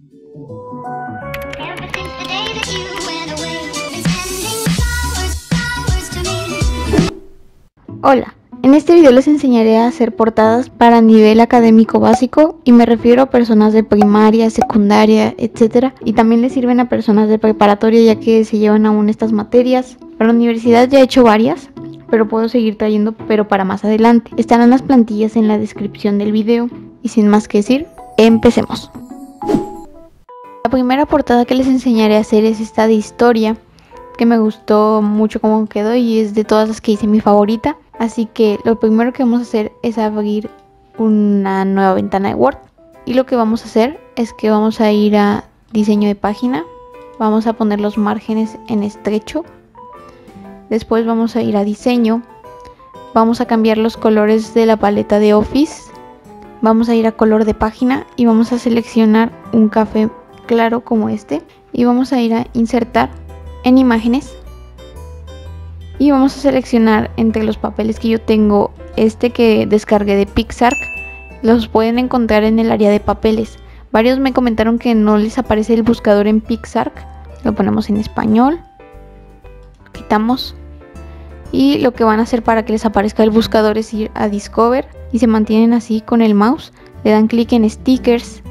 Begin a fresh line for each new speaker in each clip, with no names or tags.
Ever since the day that you went away, been sending flowers to me.
Hola, en este video les enseñaré a hacer portadas para nivel académico básico y me refiero a personas de primaria, secundaria, etc. Y también les sirven a personas de preparatoria ya que se llevan aún estas materias. Para la universidad ya he hecho varias, pero puedo seguir trayendo pero para más adelante. Estarán las plantillas en la descripción del video y sin más que decir, empecemos. La primera portada que les enseñaré a hacer es esta de historia, que me gustó mucho cómo quedó y es de todas las que hice mi favorita. Así que lo primero que vamos a hacer es abrir una nueva ventana de Word. Y lo que vamos a hacer es que vamos a ir a diseño de página. Vamos a poner los márgenes en estrecho. Después vamos a ir a diseño. Vamos a cambiar los colores de la paleta de Office. Vamos a ir a color de página y vamos a seleccionar un café claro como este. Y vamos a ir a insertar en imágenes. Y vamos a seleccionar entre los papeles que yo tengo este que descargué de PicsArk. Los pueden encontrar en el área de papeles. Varios me comentaron que no les aparece el buscador en PicsArk. Lo ponemos en español. Quitamos. Y lo que van a hacer para que les aparezca el buscador es ir a Discover. Y se mantienen así con el mouse. Le dan clic en Stickers.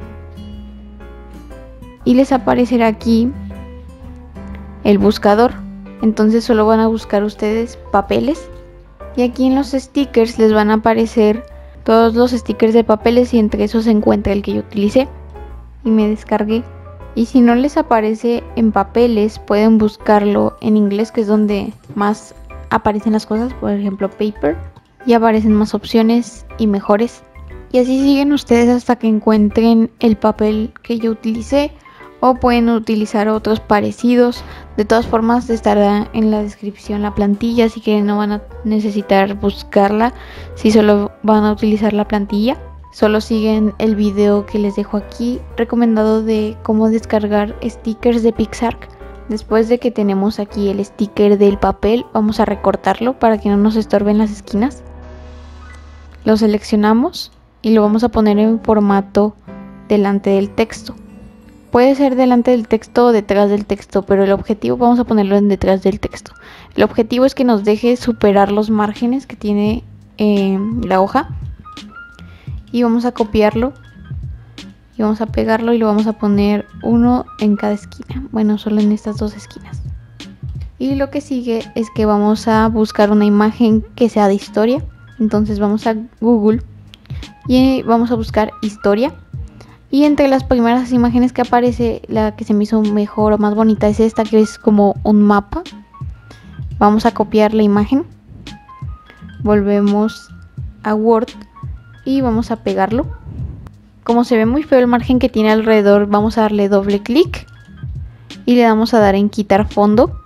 Y les aparecerá aquí el buscador. Entonces solo van a buscar ustedes papeles y aquí en los stickers les van a aparecer todos los stickers de papeles y entre esos se encuentra el que yo utilicé y me descargué. Y si no les aparece en papeles pueden buscarlo en inglés, que es donde más aparecen las cosas, por ejemplo paper, y aparecen más opciones y mejores. Y así siguen ustedes hasta que encuentren el papel que yo utilicé. O pueden utilizar otros parecidos. De todas formas estará en la descripción la plantilla, así que no van a necesitar buscarla si solo van a utilizar la plantilla. Solo siguen el video que les dejo aquí recomendado de cómo descargar stickers de PicsArk. Después de que tenemos aquí el sticker del papel, vamos a recortarlo para que no nos estorben las esquinas. Lo seleccionamos y lo vamos a poner en formato delante del texto. Puede ser delante del texto o detrás del texto, pero el objetivo vamos a ponerlo en detrás del texto. El objetivo es que nos deje superar los márgenes que tiene la hoja. Y vamos a copiarlo. Y vamos a pegarlo y lo vamos a poner uno en cada esquina. Bueno, solo en estas dos esquinas. Y lo que sigue es que vamos a buscar una imagen que sea de historia. Entonces vamos a Google y vamos a buscar historia. Y entre las primeras imágenes que aparece, la que se me hizo mejor o más bonita es esta, que es como un mapa. Vamos a copiar la imagen. Volvemos a Word y vamos a pegarlo. Como se ve muy feo el margen que tiene alrededor, vamos a darle doble clic. Y le damos a dar en quitar fondo.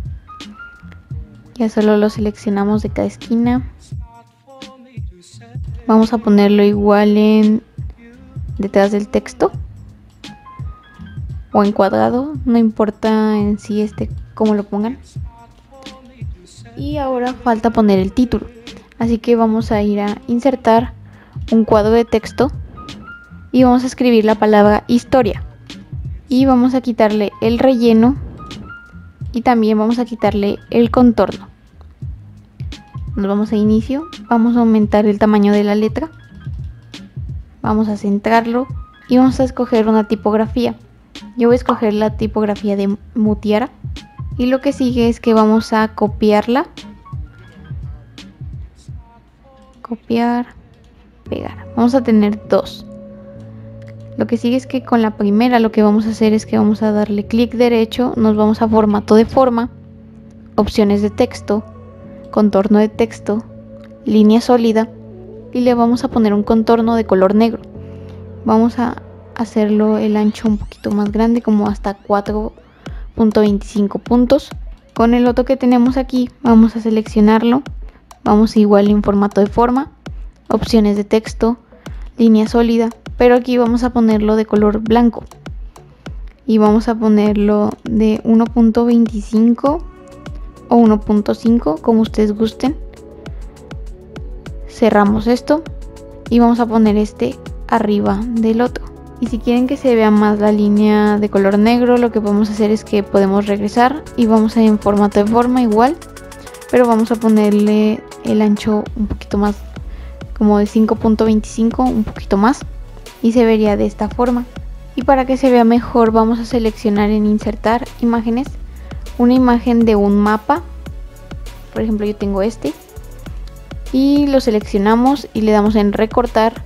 Ya solo lo seleccionamos de cada esquina. Vamos a ponerlo igual en detrás del texto o encuadrado, no importa en sí cómo lo pongan. Y ahora falta poner el título, así que vamos a ir a insertar un cuadro de texto y vamos a escribir la palabra historia y vamos a quitarle el relleno y también vamos a quitarle el contorno. Nos vamos a inicio, vamos a aumentar el tamaño de la letra. Vamos a centrarlo y vamos a escoger una tipografía. Yo voy a escoger la tipografía de Mutiara. Y lo que sigue es que vamos a copiarla. Copiar, pegar. Vamos a tener dos. Lo que sigue es que con la primera lo que vamos a hacer es que vamos a darle clic derecho. Nos vamos a formato de forma. Opciones de texto. Contorno de texto. Línea sólida. Y le vamos a poner un contorno de color negro. Vamos a hacerlo el ancho un poquito más grande, como hasta 4.25 puntos. Con el otro que tenemos aquí vamos a seleccionarlo. Vamos igual en formato de forma, opciones de texto, línea sólida, pero aquí vamos a ponerlo de color blanco. Y vamos a ponerlo de 1.25 o 1.5, como ustedes gusten. Cerramos esto y vamos a poner este arriba del otro. Y si quieren que se vea más la línea de color negro, lo que podemos hacer es que podemos regresar y vamos a ir en formato de forma igual, pero vamos a ponerle el ancho un poquito más, como de 5.25, un poquito más, y se vería de esta forma. Y para que se vea mejor vamos a seleccionar en insertar imágenes una imagen de un mapa. Por ejemplo, yo tengo este y lo seleccionamos y le damos en recortar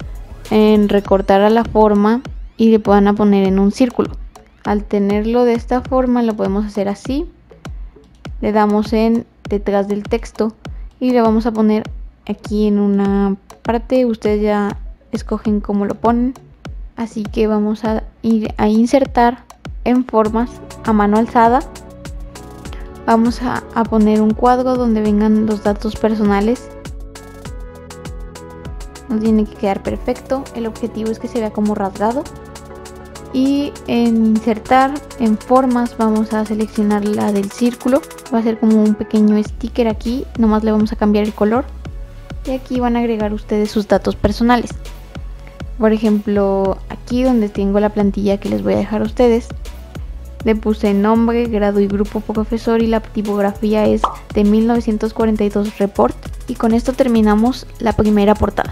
a la forma y le van a poner en un círculo. Al tenerlo de esta forma lo podemos hacer así, le damos en detrás del texto y le vamos a poner aquí en una parte. Ustedes ya escogen cómo lo ponen, así que vamos a ir a insertar en formas a mano alzada. Vamos a poner un cuadro donde vengan los datos personales. No tiene que quedar perfecto, el objetivo es que se vea como rasgado. Y en insertar en formas vamos a seleccionar la del círculo. Va a ser como un pequeño sticker aquí, nomás le vamos a cambiar el color. Y aquí van a agregar ustedes sus datos personales. Por ejemplo, aquí donde tengo la plantilla que les voy a dejar a ustedes, le puse nombre, grado y grupo profesor y la tipografía es de 1942 Report. Y con esto terminamos la primera portada.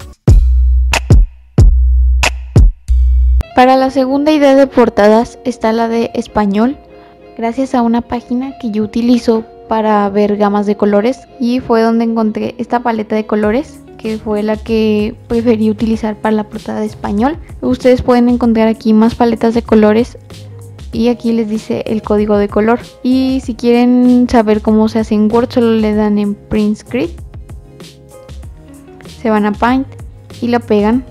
Para la segunda idea de portadas está la de español, gracias a una página que yo utilizo para ver gamas de colores, y fue donde encontré esta paleta de colores que fue la que preferí utilizar para la portada de español. Ustedes pueden encontrar aquí más paletas de colores y aquí les dice el código de color, y si quieren saber cómo se hace en Word solo le dan en Print Script, se van a Paint y lo pegan.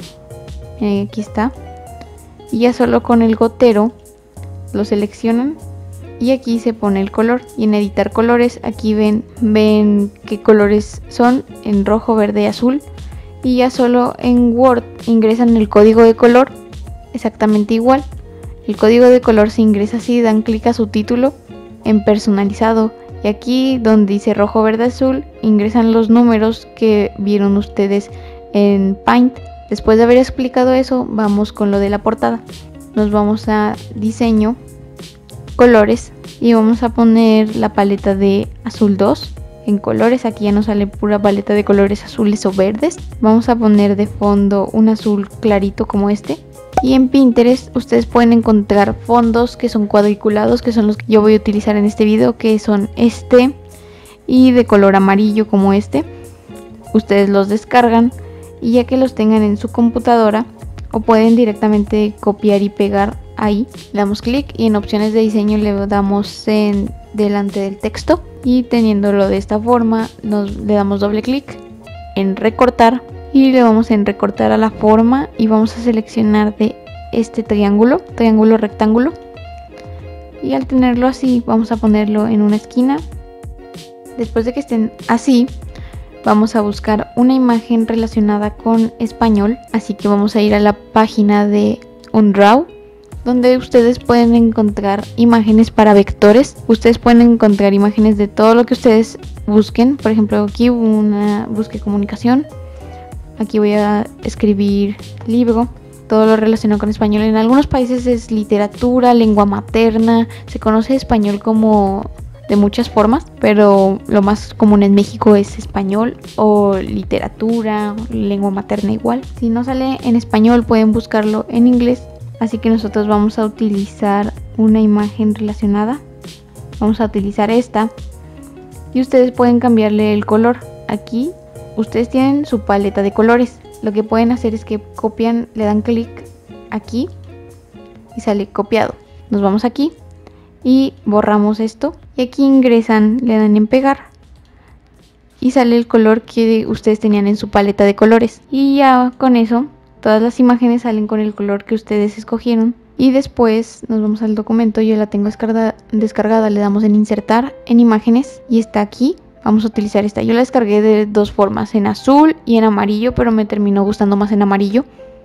Aquí está. Y ya solo con el gotero lo seleccionan y aquí se pone el color. Y en editar colores aquí ven qué colores son en rojo, verde y azul. Y ya solo en Word ingresan el código de color exactamente igual. El código de color se ingresa así, dan clic a su título en personalizado y aquí donde dice rojo, verde, azul ingresan los números que vieron ustedes en Paint. Después de haber explicado eso, vamos con lo de la portada. Nos vamos a diseño, colores y vamos a poner la paleta de azul 2 en colores. Aquí ya nos sale pura paleta de colores azules o verdes. Vamos a poner de fondo un azul clarito como este. Y en Pinterest ustedes pueden encontrar fondos que son cuadriculados, que son los que yo voy a utilizar en este video, que son este y de color amarillo como este. Ustedes los descargan y ya que los tengan en su computadora o pueden directamente copiar y pegar ahí, le damos clic y en opciones de diseño le damos en delante del texto y teniéndolo de esta forma le damos doble clic en recortar y le vamos en recortar a la forma y vamos a seleccionar de este triángulo rectángulo, y al tenerlo así vamos a ponerlo en una esquina. Después de que estén así vamos a buscar una imagen relacionada con español, así que vamos a ir a la página de Undraw, donde ustedes pueden encontrar imágenes para vectores. Ustedes pueden encontrar imágenes de todo lo que ustedes busquen. Por ejemplo, aquí busque comunicación, aquí voy a escribir libro, todo lo relacionado con español. En algunos países es literatura, lengua materna, se conoce español como de muchas formas, pero lo más común en México es español o literatura, lengua materna igual. Si no sale en español pueden buscarlo en inglés, así que nosotros vamos a utilizar una imagen relacionada. Vamos a utilizar esta y ustedes pueden cambiarle el color. Aquí ustedes tienen su paleta de colores. Lo que pueden hacer es que copian, le dan clic aquí y sale copiado. Nos vamos aquí y borramos esto y aquí ingresan, le dan en pegar y sale el color que ustedes tenían en su paleta de colores, y ya con eso todas las imágenes salen con el color que ustedes escogieron. Y después nos vamos al documento, yo la tengo descargada, le damos en insertar en imágenes y está aquí. Vamos a utilizar esta, yo la descargué de dos formas, en azul y en amarillo, pero me terminó gustando más en amarillo.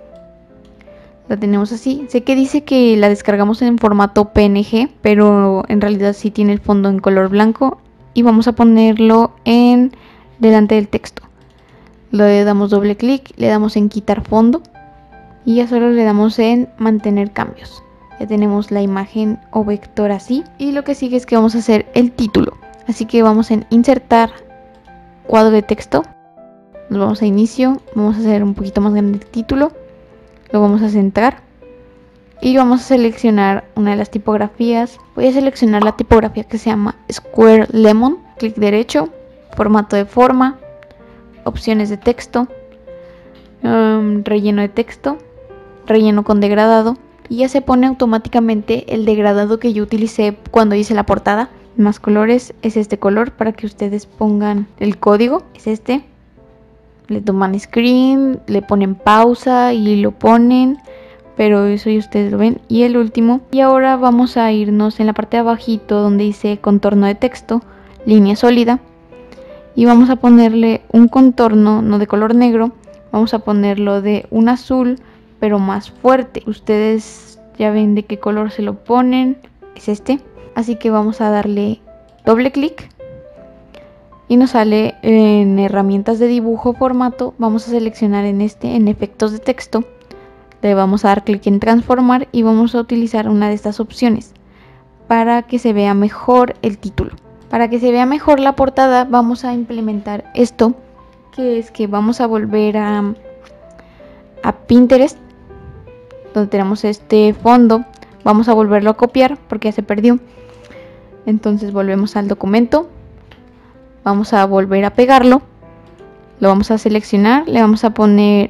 La tenemos así. Sé que dice que la descargamos en formato PNG, pero en realidad sí tiene el fondo en color blanco. Y vamos a ponerlo en delante del texto. Le damos doble clic, le damos en quitar fondo y ya solo le damos en mantener cambios. Ya tenemos la imagen o vector así, y lo que sigue es que vamos a hacer el título. Así que vamos en insertar cuadro de texto, nos vamos a inicio, vamos a hacer un poquito más grande el título, lo vamos a centrar y vamos a seleccionar una de las tipografías. Voy a seleccionar la tipografía que se llama Square Lemon, clic derecho, formato de forma, opciones de texto, relleno de texto, relleno con degradado, y ya se pone automáticamente el degradado que yo utilicé cuando hice la portada. Más colores, es este color para que ustedes pongan el código, es este. Le toman screen, le ponen pausa y lo ponen, pero eso ya ustedes lo ven. Y el último, y ahora vamos a irnos en la parte de abajito donde dice contorno de texto, línea sólida, y vamos a ponerle un contorno no de color negro, vamos a ponerlo de un azul pero más fuerte. Ustedes ya ven de qué color se lo ponen, es este. Así que vamos a darle doble clic y nos sale en herramientas de dibujo formato. Vamos a seleccionar en efectos de texto, le vamos a dar clic en transformar y vamos a utilizar una de estas opciones para que se vea mejor el título. Para que se vea mejor la portada vamos a implementar esto, que es que vamos a volver a Pinterest, donde tenemos este fondo. Vamos a volverlo a copiar porque ya se perdió. Entonces volvemos al documento, vamos a volver a pegarlo, lo vamos a seleccionar, le vamos a poner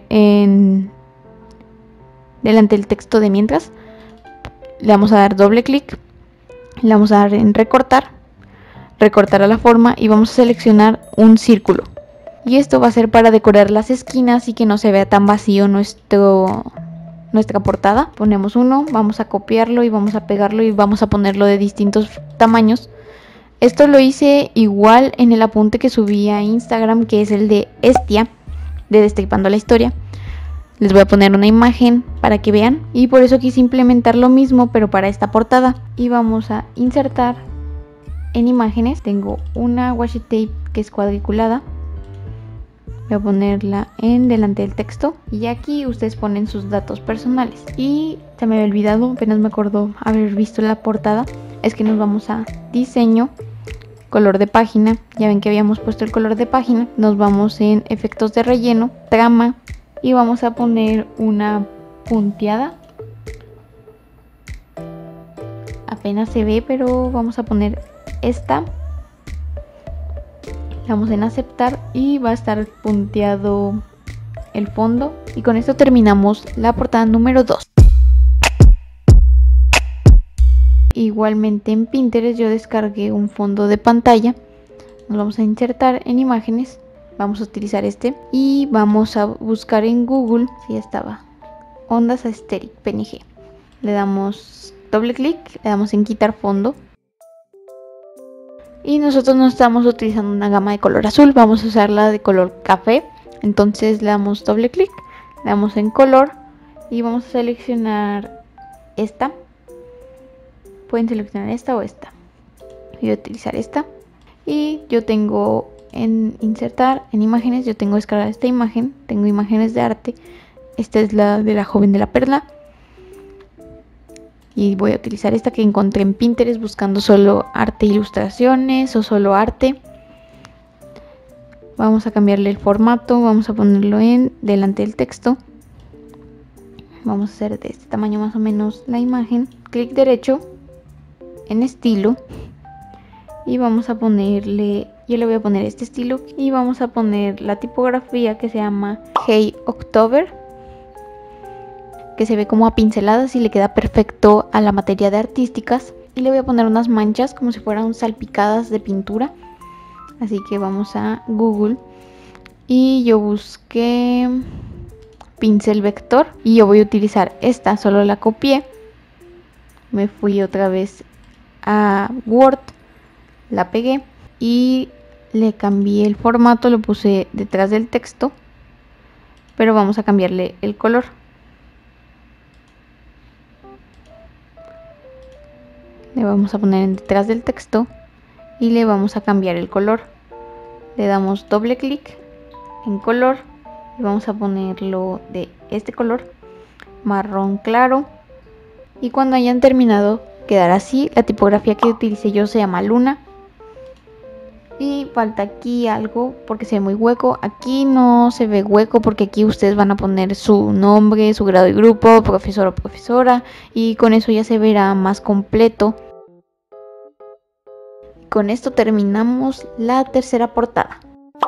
delante del texto de mientras, le vamos a dar doble clic, le vamos a dar en recortar a la forma y vamos a seleccionar un círculo. Y esto va a ser para decorar las esquinas y que no se vea tan vacío nuestra portada. Ponemos uno, vamos a copiarlo y vamos a pegarlo y vamos a ponerlo de distintos tamaños. Esto lo hice igual en el apunte que subí a Instagram, que es el de Estia, de Destripando la Historia. Les voy a poner una imagen para que vean, y por eso quise implementar lo mismo pero para esta portada. Y vamos a insertar en imágenes. Tengo una washi tape que es cuadriculada, voy a ponerla en delante del texto y aquí ustedes ponen sus datos personales. Y se me había olvidado, apenas me acordó haber visto la portada, es que nos vamos a diseño, color de página, ya ven que habíamos puesto el color de página, nos vamos en efectos de relleno, trama, y vamos a poner una punteada. Apenas se ve, pero vamos a poner esta. Damos en aceptar y va a estar punteado el fondo. Y con esto terminamos la portada número 2. Igualmente en Pinterest yo descargué un fondo de pantalla. Nos vamos a insertar en imágenes. Vamos a utilizar este y vamos a buscar en Google, si ya estaba, Ondas Aesthetic PNG. Le damos doble clic, le damos en quitar fondo. Y nosotros no estamos utilizando una gama de color azul, vamos a usarla de color café. Entonces le damos doble clic, le damos en color y vamos a seleccionar esta. Pueden seleccionar esta o esta. Voy a utilizar esta. Y yo tengo en insertar en imágenes, yo tengo descargada esta imagen, tengo imágenes de arte. Esta es la de la joven de la perla. Y voy a utilizar esta que encontré en Pinterest buscando solo arte, ilustraciones o solo arte. Vamos a cambiarle el formato, vamos a ponerlo en delante del texto. Vamos a hacer de este tamaño más o menos la imagen. Clic derecho en estilo. Y vamos a ponerle, yo le voy a poner este estilo. Y vamos a poner la tipografía que se llama Hey October, que se ve como a pinceladas y le queda perfecto a la materia de artísticas. Y le voy a poner unas manchas como si fueran salpicadas de pintura. Así que vamos a Google y yo busqué pincel vector y yo voy a utilizar esta, solo la copié. Me fui otra vez a Word, la pegué y le cambié el formato, lo puse detrás del texto, pero vamos a cambiarle el color. Le vamos a poner detrás del texto y le vamos a cambiar el color. Le damos doble clic en color y vamos a ponerlo de este color marrón claro. Y cuando hayan terminado quedará así. La tipografía que utilicé yo se llama Luna. Y falta aquí algo porque se ve muy hueco. Aquí no se ve hueco porque aquí ustedes van a poner su nombre, su grado y grupo, profesor o profesora. Y con eso ya se verá más completo. Con esto terminamos la tercera portada.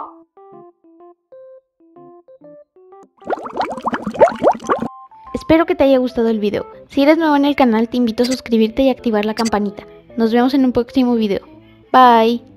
Espero que te haya gustado el video. Si eres nuevo en el canal, te invito a suscribirte y activar la campanita. Nos vemos en un próximo video. Bye.